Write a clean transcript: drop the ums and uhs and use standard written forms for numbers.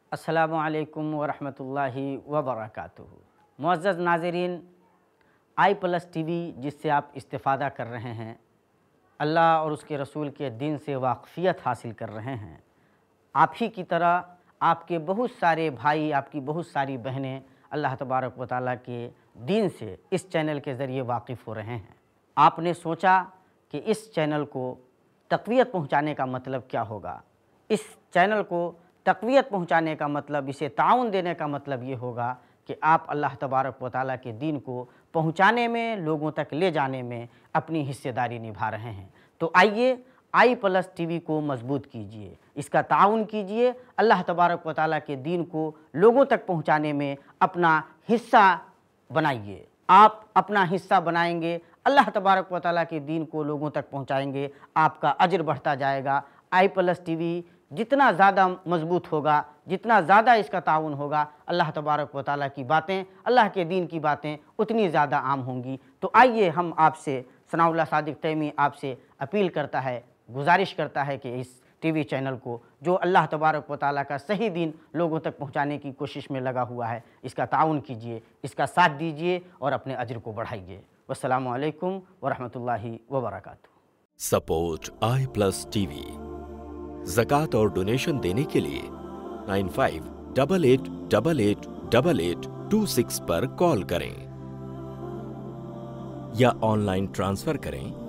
अस्सलामु अलैकुम वरहमतुल्लाहि वबरकातुहू। मुअज़्ज़ज़ नाज़रीन, i+ TV जिससे आप इस्तिफ़ादा कर रहे हैं, अल्लाह और उसके रसूल के दीन से वाक़फ़ियत हासिल कर रहे हैं, आप ही की तरह आपके बहुत सारे भाई, आपकी बहुत सारी बहनें अल्लाह तबारक व तआला के दीन से इस चैनल के ज़रिए वाकिफ़ हो रहे हैं। आपने सोचा कि इस चैनल को तक़वियत पहुँचाने का मतलब क्या होगा। इस चैनल को तक़वियत पहुँचाने का मतलब, इसे ताउन देने का मतलब ये होगा कि आप अल्लाह तबारक व तआला के दीन को पहुँचाने में, लोगों तक ले जाने में अपनी हिस्सेदारी निभा रहे हैं। तो आइए i+ TV को मज़बूत कीजिए, इसका ताउन कीजिए, अल्लाह तबारक व तआला के दीन को लोगों तक पहुँचाने में अपना हिस्सा बनाइए। आप अपना हिस्सा बनाएंगे, अल्लाह तबारक व तआला के दीन को लोगों तक पहुँचाएंगे, आपका अज्र बढ़ता जाएगा। i+ TV जितना ज़्यादा मज़बूत होगा, जितना ज़्यादा इसका ताउन होगा, अल्लाह तबारक व तआला की बातें, अल्लाह के दीन की बातें उतनी ज़्यादा आम होंगी। तो आइए हम आपसे, सनाउल्लाह सादिक तैमी आपसे अपील करता है, गुजारिश करता है कि इस टीवी चैनल को, जो अल्लाह तबारक व तआला का सही दीन लोगों तक पहुँचाने की कोशिश में लगा हुआ है, इसका ताउन कीजिए, इसका साथ दीजिए और अपने अज्र को बढ़ाइए। वस्सलामु अलैकुम वरहमतुल्लाहि वबरकातुहू। Support i+ TV। ज़कात और डोनेशन देने के लिए 9588888826 पर कॉल करें या ऑनलाइन ट्रांसफर करें